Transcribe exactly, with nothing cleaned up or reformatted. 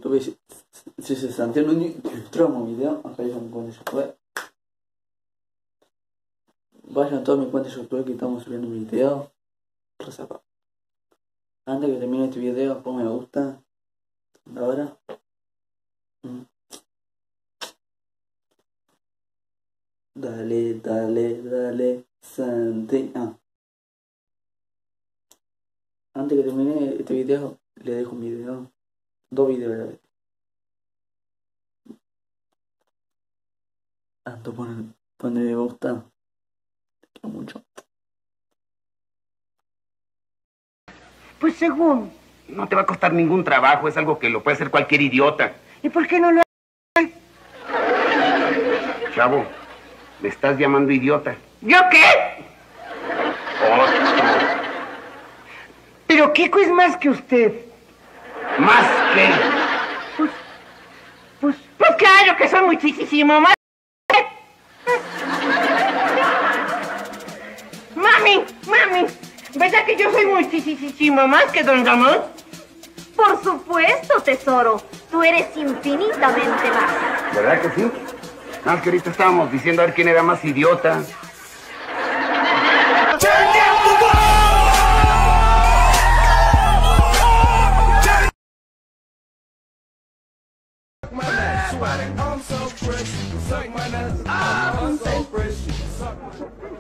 dove si, si sessanta minuti troviamo un video, anche io quando se fue. Vayan todos mis cuentas YouTube que estamos subiendo un video. Resapa. Antes que termine este video, pon me gusta. Ahora. Mm. Dale, dale, dale, Santi. Ah. Antes que termine este video, le dejo un video. Dos videos a la vez. Ando ponen, ponen me gusta. Te quiero mucho. Pues según. No te va a costar ningún trabajo, es algo que lo puede hacer cualquier idiota. ¿Y por qué no lo haces? Chavo, me estás llamando idiota. ¿Yo qué? Otro. Pero Kiko es más que usted. ¿Más que? Pues, pues, pues claro que soy muchísimo más. Mami, mami, ¿verdad que yo soy muchísimo más que don Ramón? Por supuesto, tesoro. Tú eres infinitamente más. ¿Verdad que sí? Nada más que ahorita estábamos diciendo a ver quién era más idiota. I'm so fresh, suck my nuts. I'm so fresh, suck my